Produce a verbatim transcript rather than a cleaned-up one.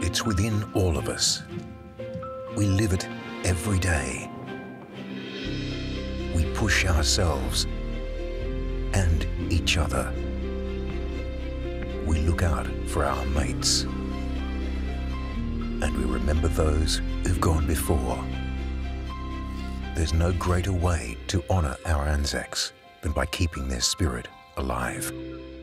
It's within all of us. We live it every day. We push ourselves and each other. We look out for our mates. And we remember those who've gone before. There's no greater way to honour our ANZACs than by keeping their spirit alive.